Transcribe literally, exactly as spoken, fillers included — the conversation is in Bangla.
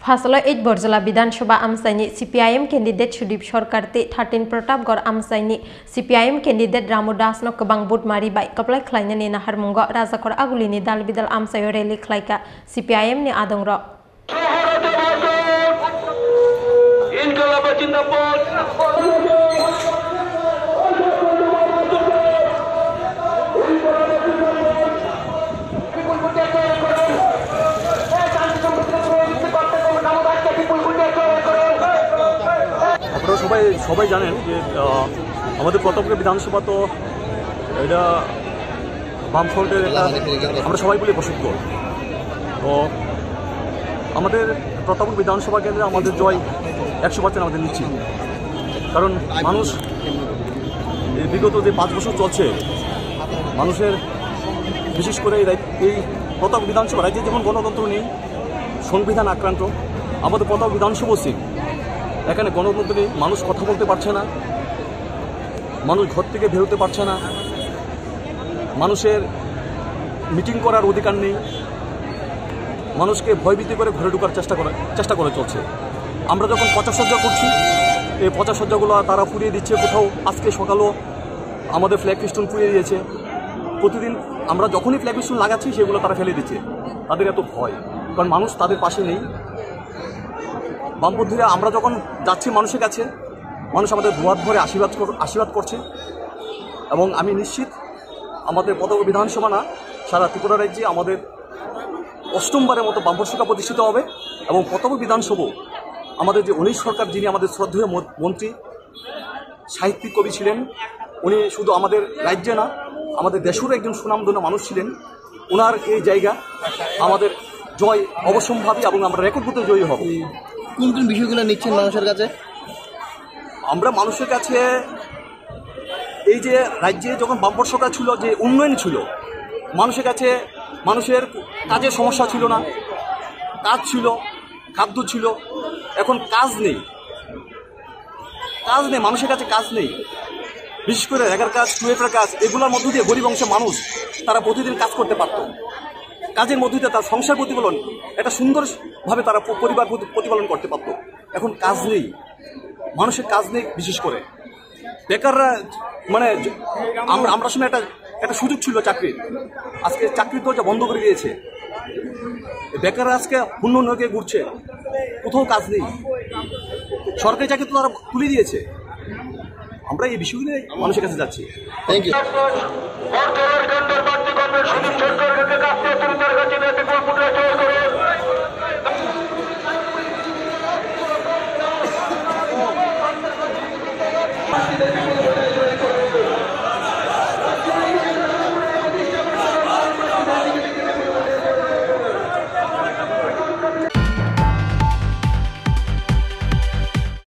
Fasalo eight Borzola Bidanshoba Amsaini C P I M candidate Sudip Sorkarti thirteen Pratapgarh Amsaini C P I M candidate Ramu Das no kebang bud mari bai kaplai khlaina ni nahar mungo Rajakor Agulini dal bidal Amsayo rally khlaika C P I M ni adongro আপনারা সবাই সবাই জানেন যে আমাদের প্রতাপগড় বিধানসভা তো এটা বামফ্রন্টের একটা আমরা সবাই বলি বসতগড়। তো আমাদের প্রতাপগড় বিধানসভা কেন্দ্রে আমাদের জয় একশো পার্সেন্ট আমাদের নিশ্চিত, কারণ মানুষ বিগত যে পাঁচ বছর চলছে মানুষের বিশেষ করে এই প্রতাপ বিধানসভা রাজ্যে যেমন গণতন্ত্র নেই, সংবিধান আক্রান্ত, আমাদের প্রতাপ বিধানসভা সিট এখানে গণতন্ত্র নেই, মানুষ কথা বলতে পারছে না, মানুষ ঘর থেকে বেরোতে পারছে না, মানুষের মিটিং করার অধিকার নেই, মানুষকে ভয়ভীতি করে ঘরে ঢোকার চেষ্টা করে চেষ্টা করে চলছে। আমরা যখন পচাশসজ্জা করছি এই পচাশসজ্জাগুলো তারা পুড়িয়ে দিচ্ছে, কোথাও আজকে সকালেও আমাদের ফ্ল্যাগ ফিস্টুন পুড়িয়ে দিয়েছে। প্রতিদিন আমরা যখনই ফ্ল্যাগ ফিস্টুন লাগাচ্ছি সেগুলো তারা ফেলে দিচ্ছে। তাদের এত ভয়, কারণ মানুষ তাদের পাশে নেই। বামপন্থীরা আমরা যখন যাচ্ছি মানুষের কাছে, মানুষ আমাদের দুয়ার ভরে আশীর্বাদ আশীর্বাদ করছে এবং আমি নিশ্চিত আমাদের প্রতাপগড় বিধানসভা না সারা ত্রিপুরা রাজ্যে আমাদের অষ্টমবারের মতো বামপন্থী সরকার প্রতিষ্ঠিত হবে এবং প্রতাপগড় বিধানসভা আমাদের যে অনিশ সরকার, যিনি আমাদের শ্রদ্ধেয় মন্ত্রী, সাহিত্যিক কবি ছিলেন, উনি শুধু আমাদের রাজ্যে না আমাদের দেশেরও একজন সুনামধন্য মানুষ ছিলেন। ওনার এই জায়গা আমাদের জয় অবশ্যম্ভাবী এবং আমরা রেকর্ড করতে জয়ী হব। কোন কোন বিষয়গুলো নিচ্ছেন মানুষের কাছে? আমরা মানুষের কাছে এই যে রাজ্যে যখন বামপন্থী সরকার ছিল, যে উন্নয়ন ছিল, মানুষের কাছে মানুষের কাজের সমস্যা ছিল না, কাজ ছিল, খাদ্য ছিল, এখন কাজ নেই, কাজ নেই মানুষের কাছে কাজ নেই। বিশেষ করে রেগার কাজ, টুয়েফের কাজ, এগুলোর মধ্য দিয়ে গরিব অংশের মানুষ তারা প্রতিদিন কাজ করতে পারত। কাজের মধ্য দিয়ে তার সংসার প্রতিপালন একটা সুন্দরভাবে তারা পরিবার প্রতিপালন করতে পারত। এখন কাজ নেই, মানুষের কাজ নেই। বিশেষ করে বেকাররা, মানে আমরা আমরা সময় একটা একটা সুযোগ ছিল চাকরির, আজকে চাকরির দরজা বন্ধ করে দিয়েছে। বেকাররা আজকে শূন্য নৌকে ঘুরছে, কোথাও কাজ নেই। সরকারি চাকরি তো তারা তুলে দিয়েছে। আমরা এই বিষয়গুলো মানুষের কাছে যাচ্ছি। Thank you.